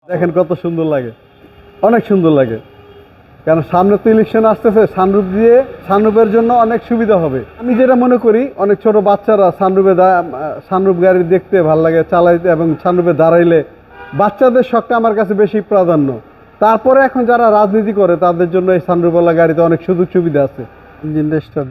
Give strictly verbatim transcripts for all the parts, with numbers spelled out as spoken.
দেখেন কত সুন্দর লাগে, অনেক সুন্দর লাগে। কারণ সামনে তো ইলেকশন আসতেছে, সানরুফ দিয়ে সানরুফের জন্য অনেক সুবিধা হবে। আমি যেটা মনে করি, অনেক ছোট বাচ্চারা সানরুফে সানরুফ গাড়ি দেখতে ভালো লাগে, চালাইতে এবং সানরুফে দাঁড়াইলে বাচ্চাদের শখটা আমার কাছে বেশি প্রাধান্য। তারপরে এখন যারা রাজনীতি করে তাদের জন্য এই সানরুফওয়ালা গাড়িতে অনেক সুযোগ সুবিধা আছে। ইঞ্জিনটা স্টার্ট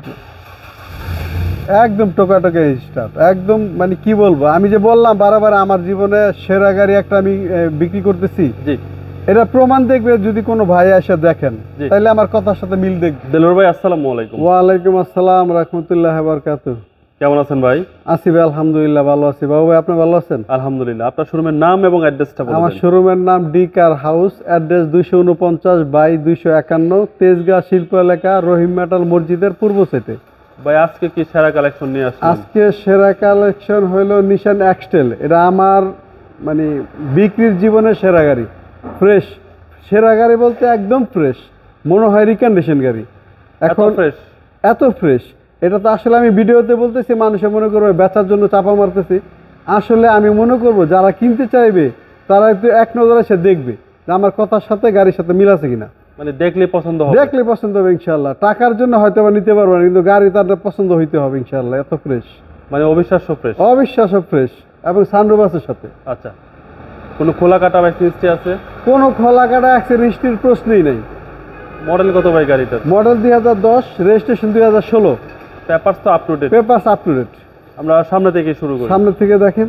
একদম টোকাটোকা স্টার্ট, একদম মানে কি বলবো, আমি যে বললাম বারবার আমার জীবনে সেরা গাড়ি একটা আমি বিক্রি করতেছি, জি এটা প্রমাণ দেখবে যদি কোনো ভাই এসে দেখেন, তাহলে আমার কথার সাথে মিল দেখবে। দেলোয়ার ভাই আসসালামু আলাইকুম। ওয়ালাইকুম আসসালাম রাহমাতুল্লাহি ওয়া বারাকাতুহু। কেমন আছেন ভাই? আছি ভাই, আলহামদুলিল্লাহ ভালো আছি। বাবু ভাই, আপনি ভালো আছেন? আলহামদুলিল্লাহ। আপনার শোরুমের নাম এবং অ্যাড্রেসটা বলুন। আমার শোরুমের নাম ডি কার হাউস, অ্যাড্রেস দুইশো উনপঞ্চাশ বাই দুইশো একান্ন, তেজগাঁ শিল্প এলাকা, রহিম মেটাল মসজিদের পূর্ব সাইডে। ভাই আজকে কি সেরা কালেকশন নিয়ে আসছেন? আজকে সেরা কালেকশন হলো নিশান এক্সটেল। এটা আমার মানে বিক্রির জীবনের সেরা গাড়ি, ফ্রেশ সেরা গাড়ি বলতে একদম ফ্রেশ, মনে হয় রিকন্ডিশন গাড়ি। এখন ফ্রেশ, এত ফ্রেশ, এটা তো আসলে আমি ভিডিওতে বলতেছি, মানুষে মনে করবে বেচার জন্য চাপা মারতেছি। আসলে আমি মনে করব যারা কিনতে চাইবে তারা একটু এক নজরে সে দেখবে যে আমার কথার সাথে গাড়ির সাথে মিল আছে কিনা। মানে দেখলে পছন্দ হবে, দেখলে পছন্দ হবে ইনশাআল্লাহ। টাকার জন্য হয়তো বা নিতে পারবো না, কিন্তু গাড়ি তাদের পছন্দ হইতে হবে ইনশাআল্লাহ। এত ফ্রেশ, মানে অবিশ্বাস্য ফ্রেশ, অবিশ্বাস্য ফ্রেশ এবং সানরুফ আছে সাথে। আচ্ছা, কোনো খোলা কাটা হিস্ট্রি আছে? কোনো খোলা কাটা অ্যাক্সিডেন্টের প্রশ্নই নেই। মডেল কত ভাই গাড়িটার? মডেল দুই হাজার দশ, রেজিস্ট্রেশন দুই হাজার ষোলো। পেপারস তো up to date? Papers up to date. আমরা সামনে থেকে শুরু করি। সামনে থেকে দেখেন,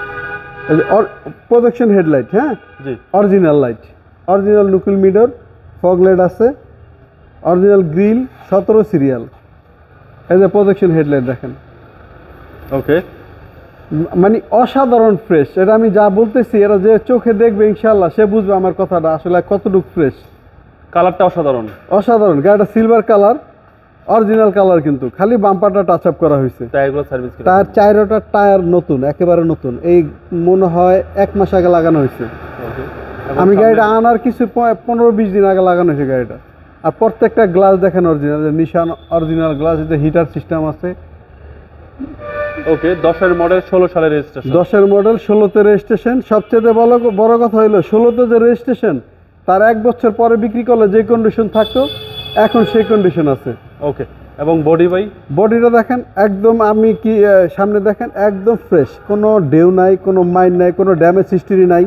প্রোটেকশন হেডলাইট, হ্যাঁ জি, অরিজিনাল লাইট, অরিজিনাল নুকুল মিডর, ফগ লাইট আছে, অরিজিনাল গ্রিল, সতেরো সিরিয়াল। এই যে প্রোটেকশন হেডলাইট দেখেন, ওকে, মানে অসাধারণ ফ্রেশ। এটা আমি যা বলতেছি, এরা যে চোখে দেখবে ইনশাআল্লাহ সে বুঝবে আমার কথাটা আসলে কতটুকু ফ্রেশ। কালারটা অসাধারণ, অসাধারণ। গাড়িটা সিলভার কালার, অরিজিনাল কালার, কিন্তু খালি বাম্পারটা টাচ আপ করা হয়েছে। টায়ারগুলো সার্ভিস করা? টায়ার চাইরোটা টায়ার নতুন, একেবারে নতুন, এই মনে হয় এক মাস আগে লাগানো হয়েছে। ওকে, আমি গাড়িটা আনার কিছু পনেরো বিশ দিন আগে লাগানো হয়েছে গাড়িটা। আর প্রত্যেকটা গ্লাস দেখেন অরিজিনাল, নিশান অরিজিনাল গ্লাস, যে হিটার সিস্টেম আছে। ওকে, দশের মডেল, ষোলো সালের রেজিস্ট্রেশন। দশের মডেল, ষোলোতে রেজিস্ট্রেশন। সবচেয়ে বড় বড় কথা হইলো ষোলোতে যে রেজিস্ট্রেশন, তার এক বছর পরে বিক্রি করলে যে কন্ডিশন থাকতো এখন সেই কন্ডিশন আছে। ওকে, এবং বডি ভাই? বডিটা দেখেন একদম, আমি কি সামনে দেখেন একদম ফ্রেশ, কোনো ডেউ নাই, কোনো মাইন নাই, কোনো ড্যামেজ হিস্ট্রি নাই।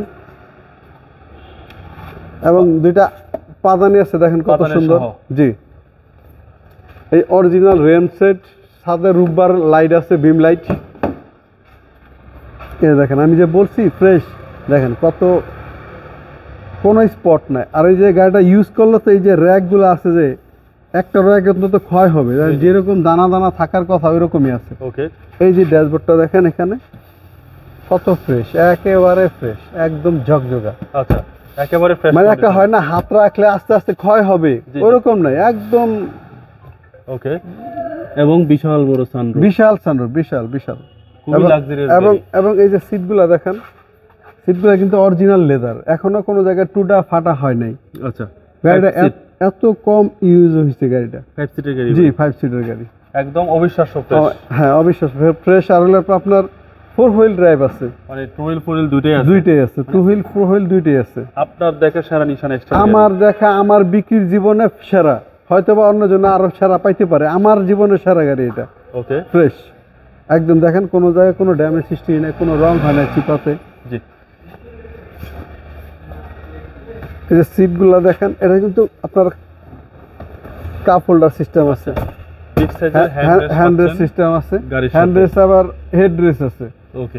এবং দুইটা পাদানি আছে দেখেন কত সুন্দর। জি, এই অরিজিনাল রেম সেট, সাথে রুববার লাইট আছে, বিম লাইট। এই দেখেন আমি যে বলছি ফ্রেশ, দেখেন কত, কোনো স্পট নাই। আর এই যে গাড়িটা ইউজ করলে তো এই যে র্যাকগুলো আছে, যে একটা র্যাক অন্তত ক্ষয় হবে, যেরকম দানা দানা থাকার কথা ওই রকমই আছে। ওকে, এই যে ড্যাশবোর্ডটা দেখেন এখানে কত ফ্রেশ, একেবারে ফ্রেশ, একদম ঝকঝকা। আচ্ছা, একেবারে ফ্রেশ, মানে একটা হয় না হাত রাখলে আস্তে আস্তে ক্ষয় হবে, ওরকম নাই, একদম। ওকে, এবং বিশাল বড় সানরুফ, বিশাল সানরুফ, বিশাল বিশাল, খুবই লাক্সারিয়াস। এবং এবং এই যে সিটগুলো দেখেন, সিটগুলো কিন্তু অরিজিনাল লেদার, এখনো কোনো জায়গায় টুটা ফাটা হয় নাই। আচ্ছা, গাড়িটা এত কম ইউজ হয়েছে গাড়িটা। ফাইভ সিটের গাড়ি? জি, ফাইভ সিটের গাড়ি, একদম অবিশ্বাস্য ফ্রেশ। হ্যাঁ অবিশ্বাস্য ফ্রেশ। আর হলো আপনার ফোর হুইল ড্রাইভ আছে, মানে টু হুইল ফোর হুইল দুইটাই আছে? দুইটাই আছে, টু হুইল ফোর হুইল দুইটাই আছে। আপনার দেখা সেরা নিশান এক্সট্রা? আমার দেখা, আমার বিক্রির জীবনে সেরা, হয়তো বা অন্য জন্য আরো সেরা পাইতে পারে, আমার জীবনের সেরা গাড়ি এটা। ওকে, ফ্রেশ একদম। দেখেন কোনো জায়গায় কোনো ড্যামেজ হিস্ট্রি নেই, কোনো রং হয় না চিপাতে। জি, এই যে সিটগুলো দেখেন, এটা কিন্তু আপনার কাপ হোল্ডার সিস্টেম আছে, বিগ সাইজের হ্যান্ড রেস্ট সিস্টেম আছে, হ্যান্ড রেস্ট আবার হেড রেস্ট আছে। ওকে,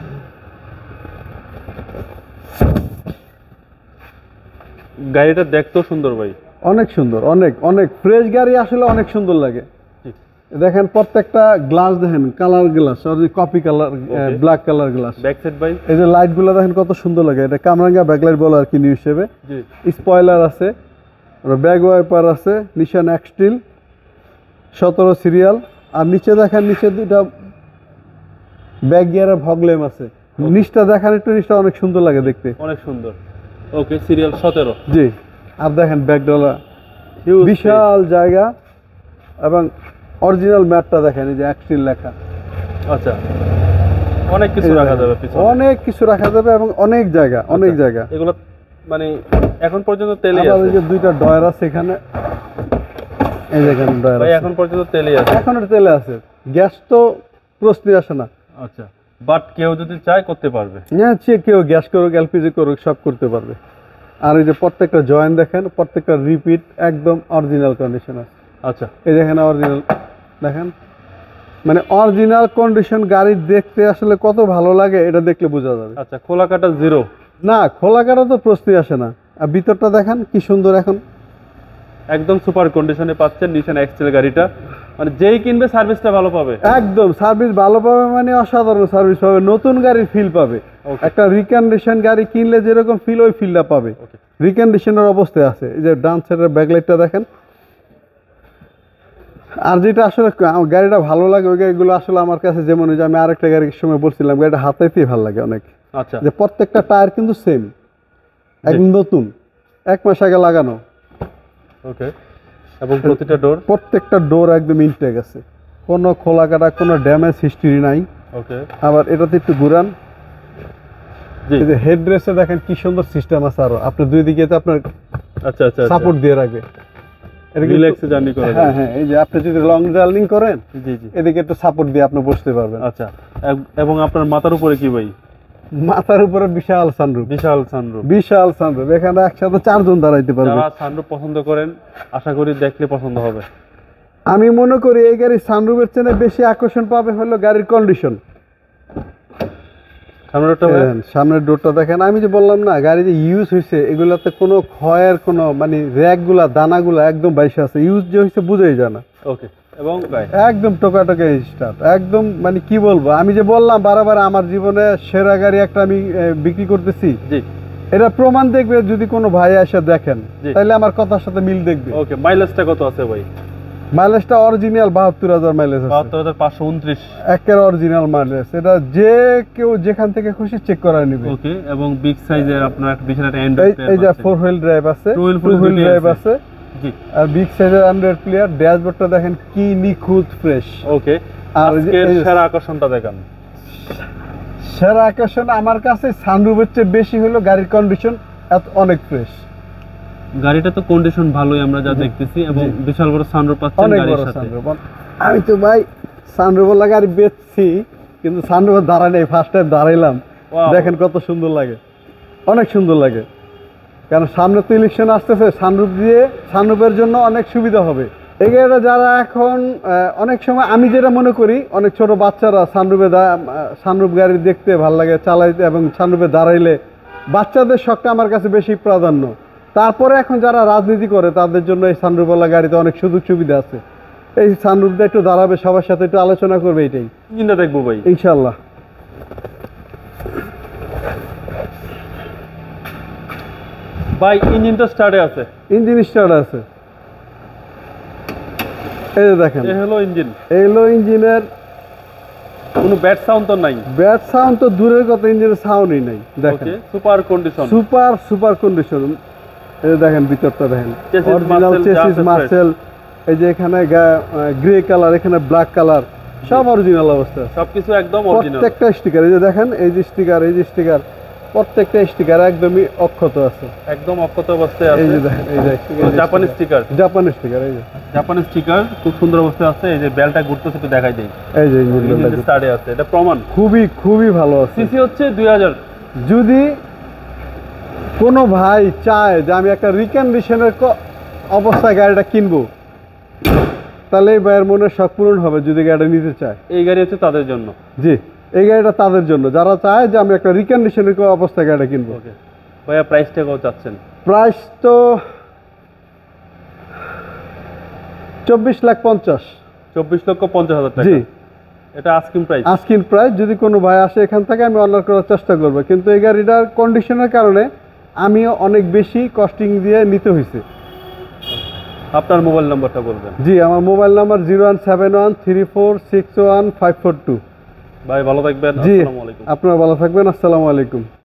গাড়িটা দেখতেও সুন্দর ভাই, অনেক সুন্দর, অনেক অনেক ফ্রেশ গাড়ি, আসলে অনেক সুন্দর লাগে। দেখেন প্রত্যেকটা গ্লাস দেখেন, colour glass, coffee colour, black colour glass. Back side ভাই, এই যে লাইট গুলো দেখেন কত সুন্দর লাগে, এটা কামরাঙ্গা ব্যাকলাইট বলে আর কি নিউ হিসেবে। স্পয়লার আছে, ব্যাক ওয়াইপার আছে, নিশান এক্সট্রিল, সতেরো সিরিয়াল। আর নিচে দেখেন, নিচে দুটা ব্যাক গিয়ারের ভগলেম আছে। নিচটা দেখেন একটু, নিচটা অনেক সুন্দর লাগে দেখতে, অনেক সুন্দর। ওকে, সিরিয়াল সতেরো। জি, আর দেখেন ব্যাকডলা, বিশাল জায়গা, এবং অরিজিনাল ম্যাটটা দেখেন, এই যে এক্সট্রিল লেখা। আচ্ছা, অনেক কিছু রাখা যাবে পিছনে, অনেক কিছু রাখা যাবে, এবং অনেক জায়গা, অনেক জায়গা। এগুলো মানে এখন পর্যন্ত তেলে আবার আছে ওই যে দুইটা ডয়ার আছে এখানে, এই যে এখানে ডয়ার ভাই আছে, এখন পর্যন্ত তেলে আছে। এখনো তেলে আছে, গ্যাস তো প্রশ্নই আসে না। আচ্ছা, বাট কেউ যদি চায় করতে পারবে। হ্যাঁ, সে কেউ গ্যাস করুক এলপিজি করুক সব করতে পারবে। আর এই যে প্রত্যেকটা জয়েন্ট দেখেন, প্রত্যেকটা রিপিট একদম অরিজিনাল কন্ডিশন আছে। আচ্ছা, এই দেখেন অরিজিনাল দেখেন, মানে অরিজিনাল কন্ডিশন গাড়ি দেখতে আসলে কত ভালো লাগে এটা দেখলে বোঝা যাবে। আচ্ছা, খোলা কাটা জিরো না, খোলা কাটা তো প্রশ্নই আসে না। আর ভিতরটা দেখেন কি সুন্দর, এখন একদম সুপার কন্ডিশনে পাচ্ছেন নিশান এক্সেল গাড়িটা, মানে যেই কিনবে সার্ভিসটা ভালো পাবে। একদম সার্ভিস ভালো পাবে, মানে অসাধারণ সার্ভিস পাবে, নতুন গাড়ির ফিল পাবে। Okay. একটা রিকন্ডিশন গাড়ি কিনলে যেরকম ফিল, ওই ফিলটা পাবে। Okay. রিকন্ডিশনের অবস্থায় আছে। এই যে ডান সাইডের ব্যাকলাইটটা দেখেন। আর যেটা আসলে আমার গাড়িটা ভালো লাগে, ওই গাড়িগুলো আসলে আমার কাছে যেমন, ওই যে আমি আরেকটা গাড়ির সময় বলছিলাম, গাড়িটা হাতাইতেই ভালো লাগে অনেক। আচ্ছা, যে প্রত্যেকটা টায়ার কিন্তু সেম, একদম নতুন, এক মাস আগে লাগানো। ওকে, এবং প্রতিটা ডোর, প্রত্যেকটা ডোর একদম ইনটেক আছে, কোনো খোলা কাটা, কোনো ড্যামেজ হিস্ট্রি নাই। ওকে, আবার এটাতে একটু ঘুরান, জি, এই যে হেড রেস্টে দেখেন কি সুন্দর সিস্টেম আছে, আরো আপনার দুই দিকে তো আপনার আচ্ছা আচ্ছা সাপোর্ট দিয়ে রাখবে। এটা কিন্তু- রিল্যাক্সে জার্নি করা হ্যাঁ যায়। হ্যাঁ, এই যে আপনি যদি লং জার্নি করেন, জি জি, এদিকে একটু সাপোর্ট দিয়ে আপনি বসতে পারবেন। আচ্ছা, এব- এবং আপনার মাথার উপরে কি ভাই? মাথার উপরে বিশাল সানরুফ, বিশাল সানরুফ। বিশাল সানরুফ, এখানে একসাথে চারজন দাঁড়াইতে পারবে। যারা সানরুফ পছন্দ করেন আশা করি দেখলে পছন্দ হবে। আমি মনে করি এই গাড়ির সানরুফের চেয়ে বেশি আকর্ষণ পাবে হলো গাড়ির কন্ডিশন। সামনেরটা ভাই? সামনের ডোরটা দেখেন, আমি যে বললাম না গাড়ি যে ইউজ হয়েছে, এগুলাতে কোনো ক্ষয়ের কোনো মানে র্যাকগুলা দানাগুলা একদম বাইশে আছে, ইউজ যে হয়েছে বুঝাই যায় না। ওকে, এবং ভাই একদম টোকাটোকা স্টার্ট, একদম মানে কি বলবো, আমি যে বললাম বারবার আমার জীবনে সেরা গাড়ি একটা আমি আহ, বিক্রি করতেছি, জি, এটা প্রমাণ দেখবে যদি কোনো ভাই এসে দেখেন, জি। তাহলে আমার কথার সাথে মিল দেখবে। ওকে, মাইলেজটা কত আছে ভাই? মাইলেজটা অরিজিনাল বাহাত্তর হাজার মাইলেজ আছে, বাহাত্তর হাজার পাঁচশো উনত্রিশ। একের অরিজিনাল মাইলেজ। এটা যে কেউ যেখান থেকে খুশি চেক করা নিবে। ওকে, এবং বিগ সাইজের আপনার একটা বিশাল একটা এই অ্যান্ড্রয়েড এই যে ফোর হুইল ড্রাইভ আছে, Two wheel টু হুইল দুটোই ড্রাইভ আছে। আছে, জি, আর বিগ সাইজের অ্যান্ড্রয়েড প্লেয়ার। ড্যাশবোর্ডটা দেখেন কি নিখুঁত ফ্রেশ। ওকে, আর এই যে- আজকের এই যে- সেরা আকর্ষণটা দেখান। সেরা আকর্ষণ আমার কাছে সানরুফের চেয়ে বেশি হলো গাড়ির কন্ডিশন এত অনেক ফ্রেশ, গাড়িটা তো কন্ডিশন ভালোই আমরা যা দেখতেছি, এবং জি। বিশাল বড় সানরুফ পাচ্ছেন অনেক গাড়ির বড় সাথে। সানরুফ। আমি তো ভাই সানরুফওয়ালা গাড়ি বেচছি, কিন্তু সানরুফে দাঁড়াই নেই, ফার্স্ট টাইম দাঁড়াইলাম। Wow. দেখেন কত সুন্দর লাগে, অনেক সুন্দর লাগে। কারণ সামনে তো ইলেকশন আসতেছে, সানরুফ দিয়ে সানরুফের জন্য অনেক সুবিধা হবে। এই গাড়িটা যারা এখন আহ, অনেক সময় আমি যেটা মনে করি, অনেক ছোট বাচ্চারা সানরুফে সানরুফ গাড়ি দেখতে ভালো লাগে চালাইতে, এবং সানরুফে দাঁড়াইলে বাচ্চাদের শখটা আমার কাছে বেশি প্রাধান্য। তারপরে এখন যারা রাজনীতি করে তাদের জন্য এই সানরুফওয়ালা গাড়িতে অনেক সুযোগ সুবিধা আছে। এই সানরুফটা একটু দাঁড়াবে, সবার সাথে একটু আলোচনা করবে, এটাই ইঞ্জিনটা দেখবো ভাই। ইনশাল্লাহ। ভাই ইঞ্জিনটা স্টার্টে আছে, ইঞ্জিন স্টার্ট আছে, এই যে দেখেন, এ হলো ইঞ্জিন, এই হলো ইঞ্জিনের। কোনো ব্যাড সাউন্ড তো নাই। ব্যাড সাউন্ড তো দূরের কথা, ইঞ্জিনের সাউন্ডই নেই। দেখেন okay, super condition, super super condition. এই যে দেখেন ভিতরটা দেখেন, Chassis অরিজিনাল Marcel, চেসিস যা আছে মার্সেল। এই যে এখানে গ্রে কালার, এখানে ব্ল্যাক কালার, সব অরিজিনাল অবস্থা আছে। সবকিছু একদম অরিজিনাল। প্রত্যেকটা স্টিকার, এই যে দেখেন, এই যে স্টিকার, এই যে স্টিকার, প্রত্যেকটা স্টিকার একদমই অক্ষত আছে। একদম অক্ষত অবস্থায় এই আছে। যে দেখেন, এই যে জাপানি স্টিকার, জাপানি স্টিকার, এই যে জাপানি স্টিকার খুব সুন্দর অবস্থায় আছে। এই যে বেলটা ঘুরতেছে, একটু দেখাই দেই। এই যে ইঞ্জিন ইঞ্জিন স্টার্টে আছে, এটা প্রমাণ। খুবই খুবই ভালো আছে। সিসি হচ্ছে দুই হাজার। যদি কোনো ভাই চায় যে আমি একটা রিকন্ডিশনের অবস্থায় গাড়িটা কিনবো, তাহলে এই ভাইয়ের মনে শখ পূরণ হবে যদি গাড়িটা নিতে চায়। এই গাড়ি হচ্ছে তাদের জন্য। জি, এই গাড়িটা তাদের জন্য যারা চায় যে আমি একটা রিকন্ডিশনের অবস্থায় গাড়িটা কিনবো। ওকে ভাইয়া, প্রাইসটা কত চাচ্ছেন? প্রাইস তো চব্বিশ লাখ পঞ্চাশ। চব্বিশ লক্ষ পঞ্চাশ হাজার টাকা। জি, এটা আস্কিং প্রাইস। Asking price. যদি কোনো ভাই আসে এখান থেকে আমি অনার করার চেষ্টা করবো, কিন্তু এই গাড়িটার কন্ডিশনের কারণে আমিও অনেক বেশি কস্টিং দিয়ে নিতে হয়েছে। আপনার মোবাইল নাম্বারটা বলবেন। জি, আমার mobile number zero one seven one three four six one five four two. ভাই ভালো থাকবেন। জি, আসসালামু আলাইকুম। আপনারা ভালো থাকবেন। আসসালামু আলাইকুম।